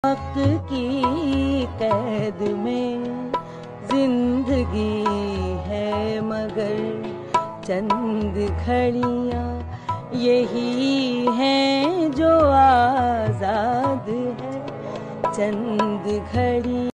वक्त की कैद में जिंदगी है, मगर चंद घड़ियां यही हैं जो आजाद है। चंद घड़ी